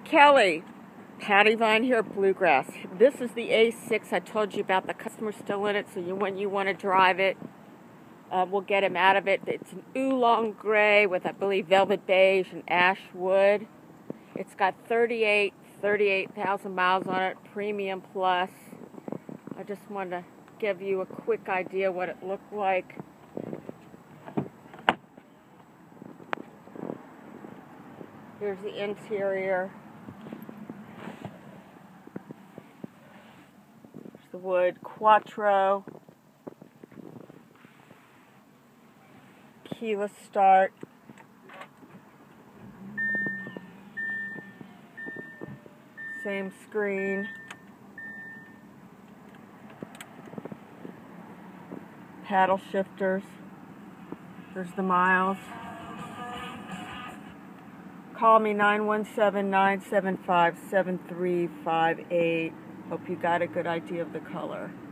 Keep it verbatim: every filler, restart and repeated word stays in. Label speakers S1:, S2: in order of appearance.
S1: Kelly, Patty Vine here, Bluegrass. This is the A six. I told you about. The customer's still in it, so you, when you want to drive it, uh, we'll get him out of it. It's an oolong gray with, I believe, velvet beige and ash wood. It's got thirty-eight thousand miles on it, premium plus. I just wanted to give you a quick idea what it looked like. Here's the interior. There's the wood. Quattro. Keyless start. Same screen. Paddle shifters. There's the miles. Call me nine one seven, nine seven five, seven three five eight. Hope you got a good idea of the color.